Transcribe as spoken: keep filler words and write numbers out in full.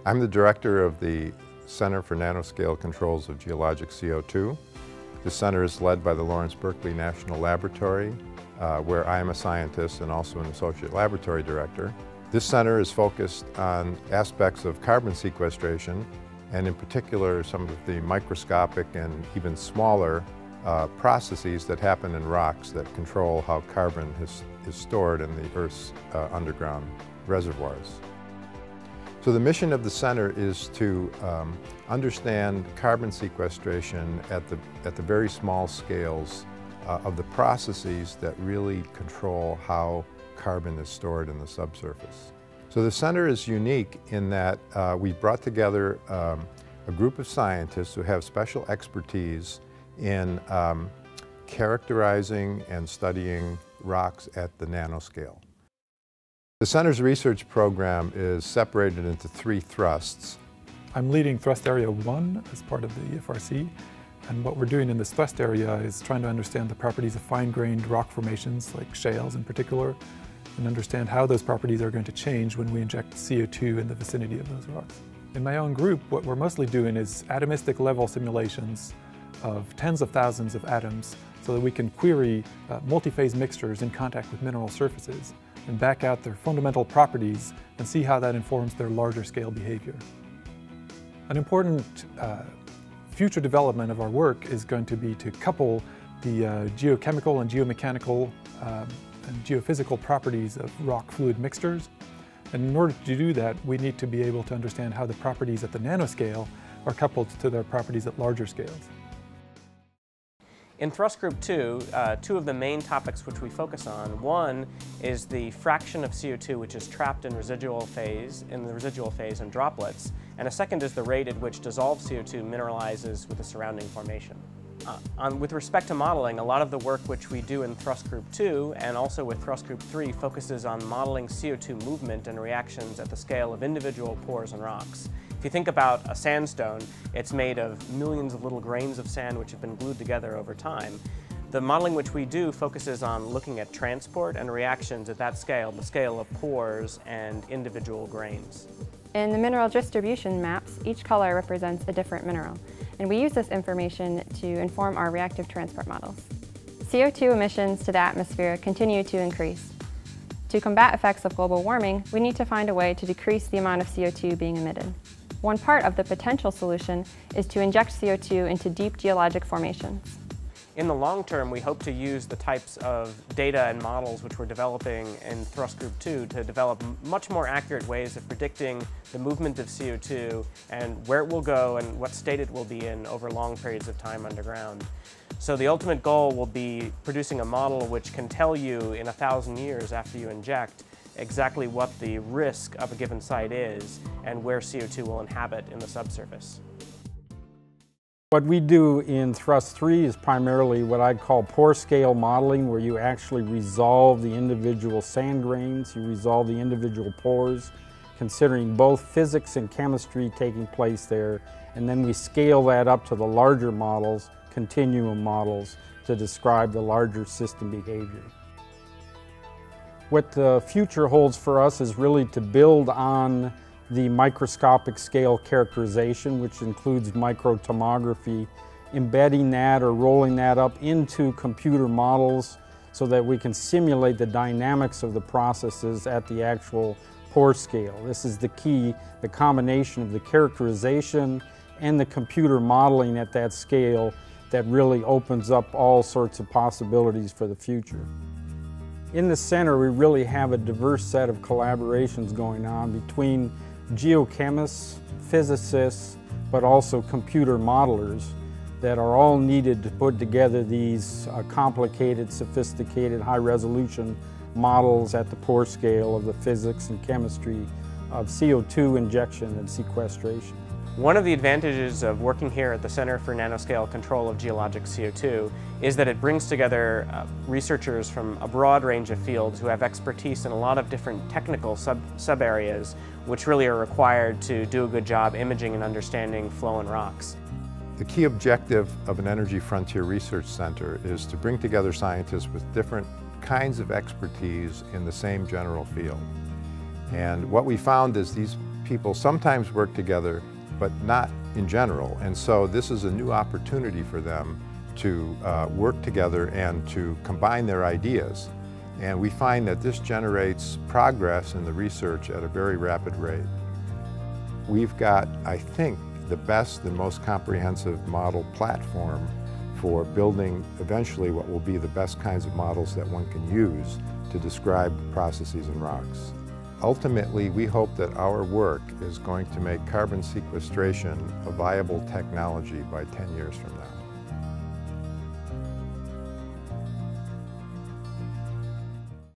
I'm the director of the Center for Nanoscale Controls of Geologic C O two. This center is led by the Lawrence Berkeley National Laboratory, uh, where I am a scientist and also an associate laboratory director. This center is focused on aspects of carbon sequestration, and in particular some of the microscopic and even smaller uh, processes that happen in rocks that control how carbon is, is stored in the Earth's uh, underground reservoirs. So the mission of the center is to um, understand carbon sequestration at the, at the very small scales uh, of the processes that really control how carbon is stored in the subsurface. So the center is unique in that uh, we brought together um, a group of scientists who have special expertise in um, characterizing and studying rocks at the nanoscale. The center's research program is separated into three thrusts. I'm leading thrust area one as part of the E F R C, and what we're doing in this thrust area is trying to understand the properties of fine-grained rock formations, like shales in particular, and understand how those properties are going to change when we inject C O two in the vicinity of those rocks. In my own group, what we're mostly doing is atomistic level simulations of tens of thousands of atoms so that we can query uh, multi-phase mixtures in contact with mineral surfaces and back out their fundamental properties and see how that informs their larger scale behavior. An important uh, future development of our work is going to be to couple the uh, geochemical and geomechanical um, and geophysical properties of rock fluid mixtures. And in order to do that, we need to be able to understand how the properties at the nanoscale are coupled to their properties at larger scales. In Thrust Group two, uh, two of the main topics which we focus on, one is the fraction of C O two which is trapped in residual phase, in the residual phase in droplets, and a second is the rate at which dissolved C O two mineralizes with the surrounding formation. Uh, on, with respect to modeling, a lot of the work which we do in Thrust Group two and also with Thrust Group three focuses on modeling C O two movement and reactions at the scale of individual pores and rocks. If you think about a sandstone, it's made of millions of little grains of sand which have been glued together over time. The modeling which we do focuses on looking at transport and reactions at that scale, the scale of pores and individual grains. In the mineral distribution maps, each color represents a different mineral, and we use this information to inform our reactive transport models. C O two emissions to the atmosphere continue to increase. To combat effects of global warming, we need to find a way to decrease the amount of C O two being emitted. One part of the potential solution is to inject C O two into deep geologic formations. In the long term, we hope to use the types of data and models which we're developing in Thrust Group two to develop much more accurate ways of predicting the movement of C O two and where it will go and what state it will be in over long periods of time underground. So the ultimate goal will be producing a model which can tell you in a thousand years after you inject exactly what the risk of a given site is and where C O two will inhabit in the subsurface. What we do in Thrust three is primarily what I'd call pore scale modeling, where you actually resolve the individual sand grains, you resolve the individual pores, considering both physics and chemistry taking place there, and then we scale that up to the larger models, continuum models, to describe the larger system behavior. What the future holds for us is really to build on the microscopic scale characterization, which includes microtomography, embedding that or rolling that up into computer models so that we can simulate the dynamics of the processes at the actual pore scale. This is the key, the combination of the characterization and the computer modeling at that scale that really opens up all sorts of possibilities for the future. In the center, we really have a diverse set of collaborations going on between geochemists, physicists, but also computer modelers that are all needed to put together these uh, complicated, sophisticated, high-resolution models at the pore scale of the physics and chemistry of C O two injection and sequestration. One of the advantages of working here at the Center for Nanoscale Control of Geologic C O two is that it brings together uh, researchers from a broad range of fields who have expertise in a lot of different technical sub, sub areas which really are required to do a good job imaging and understanding flow in rocks. The key objective of an Energy Frontier Research Center is to bring together scientists with different kinds of expertise in the same general field. And what we found is these people sometimes work together, but not in general. And so this is a new opportunity for them to uh, work together and to combine their ideas. And we find that this generates progress in the research at a very rapid rate. We've got, I think, the best and most comprehensive model platform for building eventually what will be the best kinds of models that one can use to describe processes in rocks. Ultimately, we hope that our work is going to make carbon sequestration a viable technology by ten years from now.